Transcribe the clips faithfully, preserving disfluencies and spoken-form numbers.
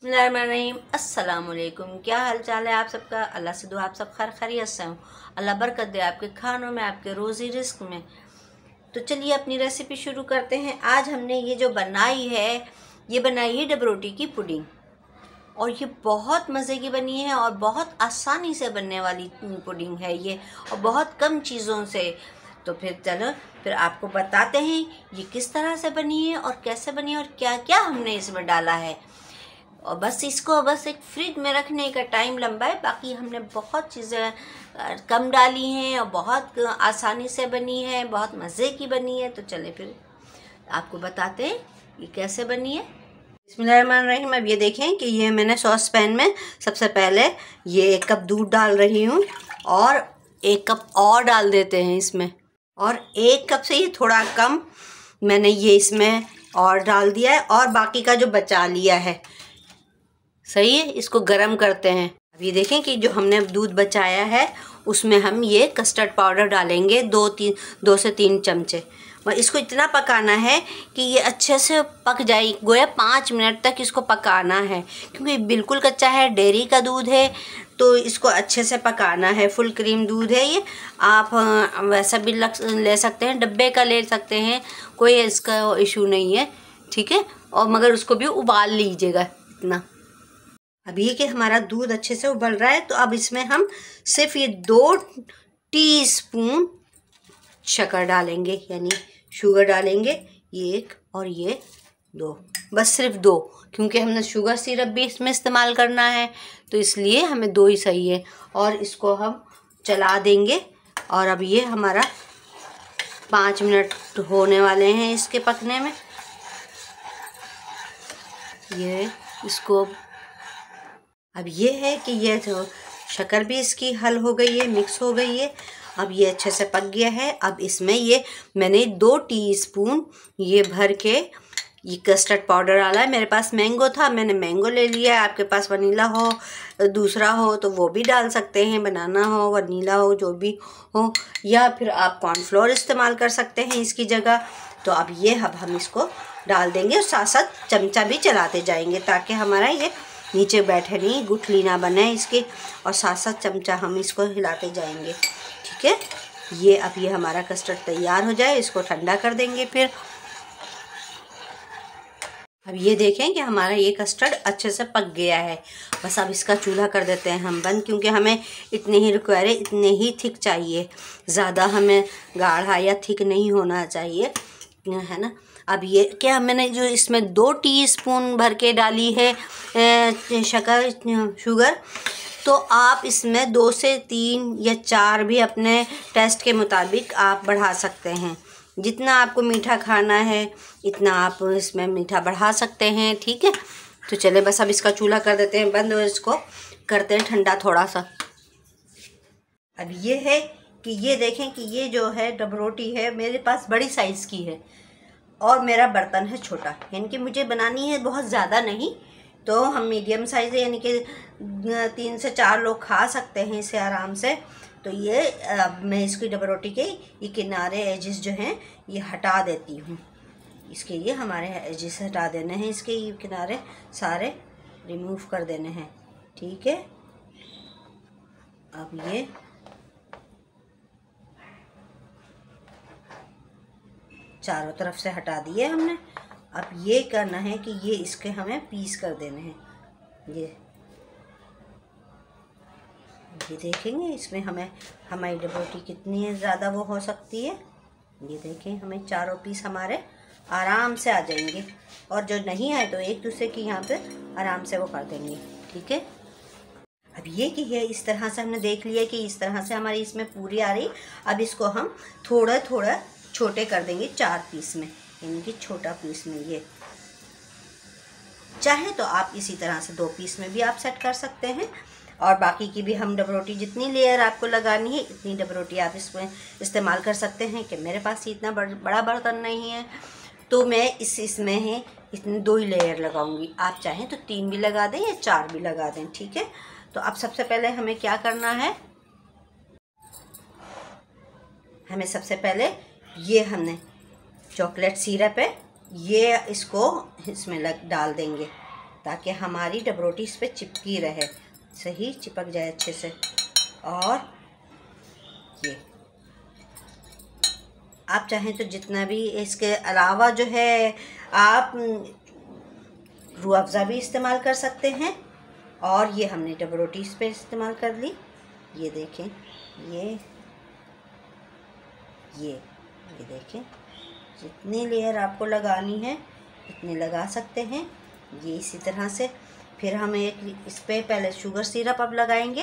बिस्मिल्लाहिर्रहमानिर्रहीम। अस्सलाम वालेकुम। क्या हाल चाल है आप सबका? अल्लाह से दुआ आप सब खैर खैरियत से हो। अल्लाह बरकत दे आपके खानों में, आपके रोज़ी रिस्क में। तो चलिए अपनी रेसिपी शुरू करते हैं। आज हमने ये जो बनाई है, ये बनाई है डबरोटी की पुडिंग, और ये बहुत मज़े की बनी है और बहुत आसानी से बनने वाली पुडिंग है ये, और बहुत कम चीज़ों से। तो फिर चलो फिर आपको बताते हैं ये किस तरह से बनी है और कैसे बनी है और क्या क्या हमने इसमें डाला है। और बस इसको बस एक फ्रिज में रखने का टाइम लंबा है, बाकी हमने बहुत चीज़ें कम डाली हैं और बहुत आसानी से बनी है, बहुत मज़े की बनी है। तो चले फिर आपको बताते हैं ये कैसे बनी है। बिस्मिल्लाहिर्रहमानिर्रहीम। अब ये देखें कि ये मैंने सॉस पैन में सबसे पहले ये एक कप दूध डाल रही हूँ, और एक कप और डाल देते हैं इसमें, और एक कप से ये थोड़ा कम मैंने ये इसमें और डाल दिया है, और बाकी का जो बचा लिया है। सही है, इसको गरम करते हैं। अब ये देखें कि जो हमने दूध बचाया है उसमें हम ये कस्टर्ड पाउडर डालेंगे, दो तीन दो से तीन चमचे। और इसको इतना पकाना है कि ये अच्छे से पक जाए, गोया पाँच मिनट तक इसको पकाना है, क्योंकि बिल्कुल कच्चा है, डेयरी का दूध है, तो इसको अच्छे से पकाना है। फुल क्रीम दूध है ये, आप वैसा भी लग ले सकते हैं, डब्बे का ले सकते हैं, कोई इसका इशू नहीं है, ठीक है। और मगर उसको भी उबाल लीजिएगा इतना। अब ये कि हमारा दूध अच्छे से उबल रहा है, तो अब इसमें हम सिर्फ ये दो टीस्पून शक्कर डालेंगे, यानी शुगर डालेंगे, ये एक और ये दो, बस सिर्फ दो, क्योंकि हमने शुगर सिरप भी इसमें इस्तेमाल करना है, तो इसलिए हमें दो ही सही है। और इसको हम चला देंगे, और अब ये हमारा पाँच मिनट होने वाले हैं इसके पकने में। ये इसको अब ये है कि ये तो शक्कर भी इसकी हल हो गई है, मिक्स हो गई है, अब ये अच्छे से पक गया है। अब इसमें ये मैंने दो टीस्पून ये भर के ये कस्टर्ड पाउडर डाला है। मेरे पास मैंगो था, मैंने मैंगो ले लिया है। आपके पास वनीला हो, दूसरा हो तो वो भी डाल सकते हैं, बनाना हो, वनीला हो, जो भी हो, या फिर आप कॉर्नफ्लोर इस्तेमाल कर सकते हैं इसकी जगह। तो अब ये अब हम इसको डाल देंगे, और साथ साथ चमचा भी चलाते जाएंगे, ताकि हमारा ये नीचे बैठे नहीं, गुठली ना बने इसकी, और साथ साथ चमचा हम इसको हिलाते जाएंगे, ठीक है। ये अब ये हमारा कस्टर्ड तैयार हो जाए, इसको ठंडा कर देंगे फिर। अब ये देखें कि हमारा ये कस्टर्ड अच्छे से पक गया है। बस अब इसका चूल्हा कर देते हैं हम बंद, क्योंकि हमें इतने ही रिक्वायर है, इतने ही थिक चाहिए, ज़्यादा हमें गाढ़ा या थिक नहीं होना चाहिए, है ना। अब ये क्या मैंने जो इसमें दो टीस्पून भर के डाली है शक्कर शुगर, तो आप इसमें दो से तीन या चार भी अपने टेस्ट के मुताबिक आप बढ़ा सकते हैं। जितना आपको मीठा खाना है इतना आप इसमें मीठा बढ़ा सकते हैं, ठीक है। तो चले बस अब इसका चूल्हा कर देते हैं बंद, और इसको करते हैं ठंडा थोड़ा सा। अब ये है कि ये देखें कि ये जो है डबरोटी है मेरे पास बड़ी साइज़ की है, और मेरा बर्तन है छोटा, यानी कि मुझे बनानी है बहुत ज़्यादा नहीं, तो हम मीडियम साइज़ है, यानी कि तीन से चार लोग खा सकते हैं इसे आराम से। तो ये अब मैं इसकी डबरोटी के ये किनारे एजेस जो हैं ये हटा देती हूँ। इसके लिए हमारे एजेस हटा देने हैं, इसके ये किनारे सारे रिमूव कर देने हैं, ठीक है। अब ये चारों तरफ से हटा दिए हमने। अब ये करना है कि ये इसके हमें पीस कर देने हैं। ये ये देखेंगे इसमें हमें हमारी डबरोटी कितनी ज़्यादा वो हो सकती है। ये देखें हमें चारों पीस हमारे आराम से आ जाएंगे, और जो नहीं आए तो एक दूसरे की यहाँ पे आराम से वो कर देंगे, ठीक है। अब ये कि है इस तरह से हमने देख लिया कि इस तरह से हमारी इसमें पूरी आ रही। अब इसको हम थोड़ा थोड़ा छोटे कर देंगे चार पीस में, यानी कि छोटा पीस में। ये चाहे तो आप इसी तरह से दो पीस में भी आप सेट कर सकते हैं, और बाकी की भी हम डबरोटी जितनी लेयर आपको लगानी है इतनी डबरोटी आप इसमें इस्तेमाल कर सकते हैं। कि मेरे पास इतना बड़ा बर्तन नहीं है, तो मैं इस इसमें है इतनी दो ही लेयर लगाऊंगी। आप चाहें तो तीन भी लगा दें या चार भी लगा दें, ठीक है। तो अब सबसे पहले हमें क्या करना है, हमें सबसे पहले ये हमने चॉकलेट सिरप है, ये इसको इसमें लग डाल देंगे, ताकि हमारी डबरोटी इस पर चिपकी रहे, सही चिपक जाए अच्छे से। और ये आप चाहें तो जितना भी, इसके अलावा जो है आप रूह अफ़ज़ा भी इस्तेमाल कर सकते हैं। और ये हमने डबरोटी इस पर इस्तेमाल कर ली। ये देखें, ये ये ये देखें, जितनी लेयर आपको लगानी है इतनी लगा सकते हैं। ये इसी तरह से फिर हम एक इस पर पहले शुगर सिरप अब लगाएंगे।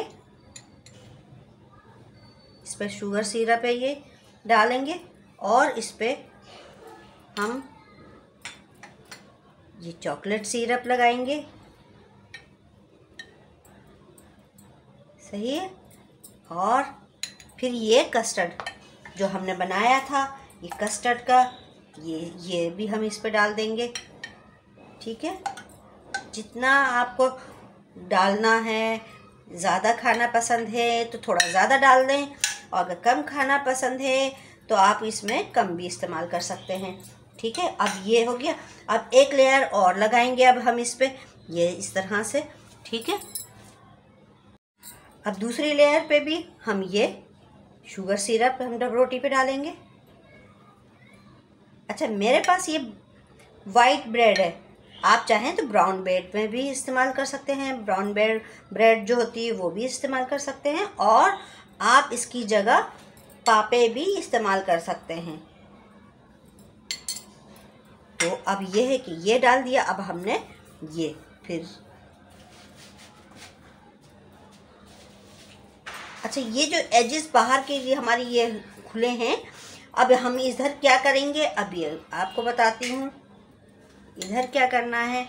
इस पर शुगर सिरप है ये डालेंगे और इस पर हम ये चॉकलेट सिरप लगाएंगे, सही है। और फिर ये कस्टर्ड जो हमने बनाया था, ये कस्टर्ड का ये ये भी हम इस पे डाल देंगे, ठीक है। जितना आपको डालना है, ज़्यादा खाना पसंद है तो थोड़ा ज़्यादा डाल दें, और अगर कम खाना पसंद है तो आप इसमें कम भी इस्तेमाल कर सकते हैं, ठीक है। अब ये हो गया। अब एक लेयर और लगाएंगे अब हम इस पे, ये इस तरह से, ठीक है। अब दूसरी लेयर पे भी हम ये शुगर सिरप हम डबरोटी पे डालेंगे। अच्छा, मेरे पास ये वाइट ब्रेड है, आप चाहें तो ब्राउन ब्रेड में भी इस्तेमाल कर सकते हैं। ब्राउन ब्रेड ब्रेड जो होती है वो भी इस्तेमाल कर सकते हैं, और आप इसकी जगह पापे भी इस्तेमाल कर सकते हैं। तो अब ये है कि ये डाल दिया। अब हमने ये फिर अच्छा, ये जो एजेस बाहर के लिए हमारी ये खुले हैं, अब हम इधर क्या करेंगे, अब ये आपको बताती हूँ। इधर क्या करना है,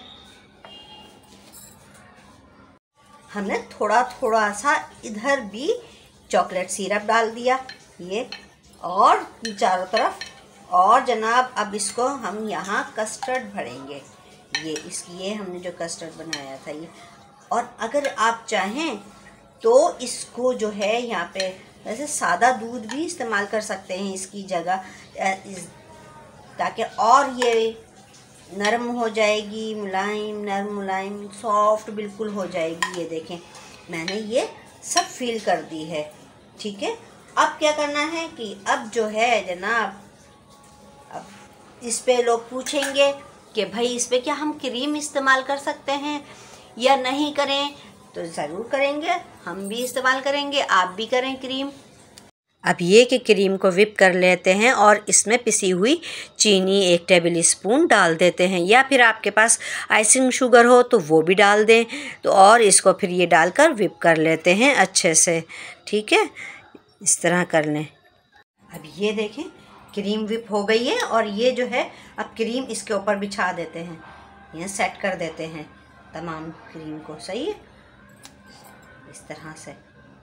हमने थोड़ा थोड़ा सा इधर भी चॉकलेट सिरप डाल दिया, ये, और चारों तरफ। और जनाब अब इसको हम यहाँ कस्टर्ड भरेंगे, ये इसकी ये हमने जो कस्टर्ड बनाया था ये। और अगर आप चाहें तो इसको जो है यहाँ पे वैसे सादा दूध भी इस्तेमाल कर सकते हैं इसकी जगह, इस, ताकि और ये नरम हो जाएगी, मुलायम, नरम मुलायम, सॉफ्ट बिल्कुल हो जाएगी। ये देखें, मैंने ये सब फील कर दी है, ठीक है। अब क्या करना है कि अब जो है जनाब, अब इस पे लोग पूछेंगे कि भाई इस पे क्या हम क्रीम इस्तेमाल कर सकते हैं या नहीं करें, तो ज़रूर करेंगे, हम भी इस्तेमाल करेंगे, आप भी करें क्रीम। अब ये कि क्रीम को विप कर लेते हैं और इसमें पिसी हुई चीनी एक टेबल स्पून डाल देते हैं, या फिर आपके पास आइसिंग शुगर हो तो वो भी डाल दें। तो और इसको फिर ये डालकर विप कर लेते हैं अच्छे से, ठीक है, इस तरह कर लें। अब ये देखें, क्रीम विप हो गई है, और ये जो है अब क्रीम इसके ऊपर बिछा देते हैं, ये सेट कर देते हैं तमाम क्रीम को, सही है, इस तरह से।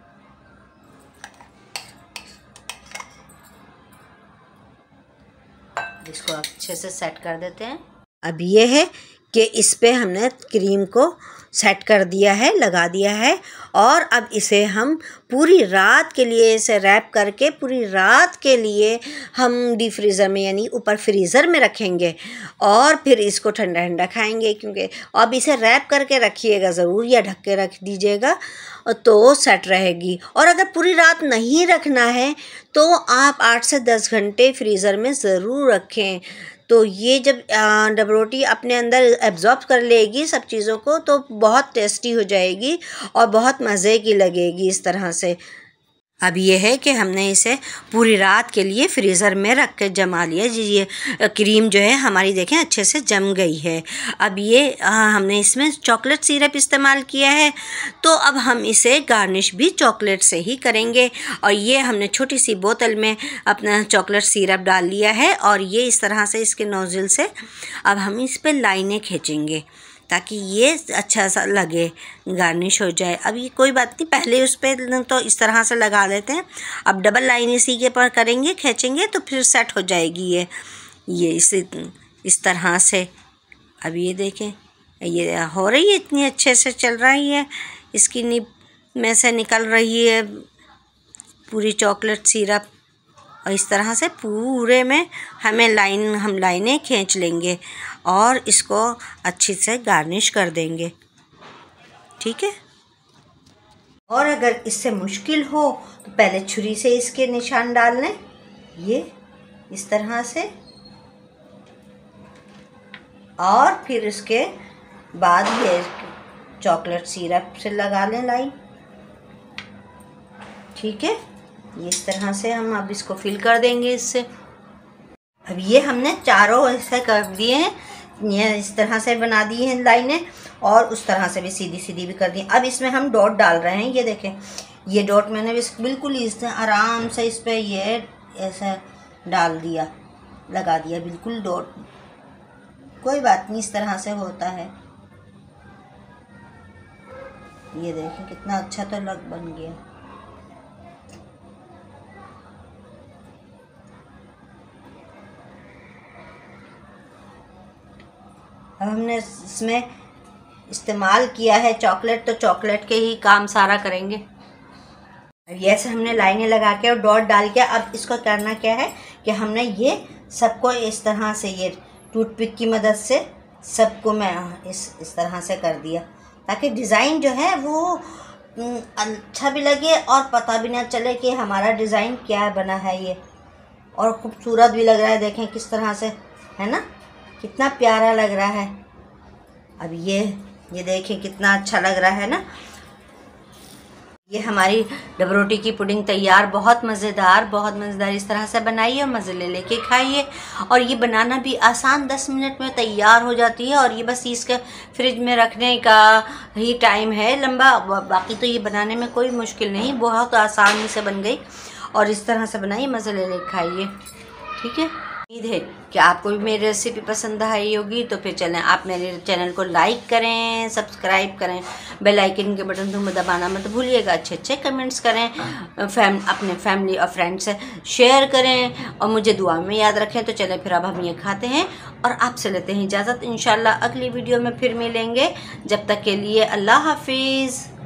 इसको अच्छे से सेट कर देते हैं। अब ये है कि इस पे हमने क्रीम को सेट कर दिया है, लगा दिया है, और अब इसे हम पूरी रात के लिए इसे रैप करके पूरी रात के लिए हम डीप फ्रीज़र में यानी ऊपर फ्रीज़र में रखेंगे, और फिर इसको ठंडा ठंडा खाएंगे। क्योंकि अब इसे रैप करके रखिएगा ज़रूर, या ढक के रख दीजिएगा तो सेट रहेगी। और अगर पूरी रात नहीं रखना है तो आप आठ से दस घंटे फ्रीज़र में ज़रूर रखें। तो ये जब डबरोटी अपने अंदर एब्जॉर्ब कर लेगी सब चीज़ों को, तो बहुत टेस्टी हो जाएगी और बहुत मज़े की लगेगी इस तरह से। अब ये है कि हमने इसे पूरी रात के लिए फ्रीज़र में रख के जमा लिया जी। ये क्रीम जो है हमारी देखें अच्छे से जम गई है। अब ये आ, हमने इसमें चॉकलेट सिरप इस्तेमाल किया है, तो अब हम इसे गार्निश भी चॉकलेट से ही करेंगे। और ये हमने छोटी सी बोतल में अपना चॉकलेट सिरप डाल लिया है, और ये इस तरह से इसके नोज़ल से अब हम इस पर लाइनें खींचेंगे ताकि ये अच्छा सा लगे, गार्निश हो जाए। अब ये कोई बात नहीं, पहले उस पर तो इस तरह से लगा देते हैं, अब डबल लाइन इसी के पर करेंगे, खींचेंगे तो फिर सेट हो जाएगी ये ये इस इस तरह से। अब ये देखें, ये हो रही है, इतनी अच्छे से चल रही है, इसकी निब में से निकल रही है पूरी चॉकलेट सिरप। और इस तरह से पूरे में हमें लाइन हम लाइनें खींच लेंगे और इसको अच्छी से गार्निश कर देंगे। ठीक है। और अगर इससे मुश्किल हो तो पहले छुरी से इसके निशान डाल लें, ये इस तरह से, और फिर उसके बाद ये चॉकलेट सिरप से लगा लें लाइन। ठीक है। इस तरह से हम अब इसको फिल कर देंगे इससे। अब ये हमने चारों ऐसे कर दिए हैं, ये इस तरह से बना दी हैं लाइनें, और उस तरह से भी सीधी सीधी भी कर दी। अब इसमें हम डॉट डाल रहे हैं। ये देखें, ये डॉट मैंने इस बिल्कुल इस आराम से इस पर ये ऐसा डाल दिया, लगा दिया बिल्कुल डॉट। कोई बात नहीं, इस तरह से होता है। ये देखें कितना अच्छा तो लग बन गया। अब हमने इसमें इस्तेमाल किया है चॉकलेट, तो चॉकलेट के ही काम सारा करेंगे। अब ऐसे हमने लाइनें लगा के और डॉट डाल के, अब इसको करना क्या है कि हमने ये सबको इस तरह से, ये टूथपिक की मदद से सबको मैं इस इस तरह से कर दिया, ताकि डिज़ाइन जो है वो अच्छा भी लगे और पता भी ना चले कि हमारा डिज़ाइन क्या बना है ये, और खूबसूरत भी लग रहा है। देखें किस तरह से, है ना, कितना प्यारा लग रहा है। अब ये ये देखें कितना अच्छा लग रहा है ना। ये हमारी डबरोटी की पुडिंग तैयार, बहुत मज़ेदार, बहुत मज़ेदार। इस तरह से बनाइए और मज़े ले लेके खाइए। और ये बनाना भी आसान, दस मिनट में तैयार हो जाती है। और ये बस इसके फ्रिज में रखने का ही टाइम है लंबा, बाकी तो ये बनाने में कोई मुश्किल नहीं, बहुत आसानी से बन गई। और इस तरह से बनाइए, मज़े ले लेके खाइए। ठीक है। उम्मीद है कि आपको भी मेरी रेसिपी पसंद आई होगी। तो फिर चलें, आप मेरे चैनल को लाइक करें, सब्सक्राइब करें, बेल आइकन के बटन को दबाना मत भूलिएगा। अच्छे अच्छे कमेंट्स करें, फैम अपने फैमिली और फ्रेंड्स से शेयर करें, और मुझे दुआ में याद रखें। तो चलें फिर अब हम ये खाते हैं और आपसे लेते हैं इजाज़त। इंशाल्लाह अगली वीडियो में फिर मिलेंगे। जब तक के लिए अल्लाह हाफिज़।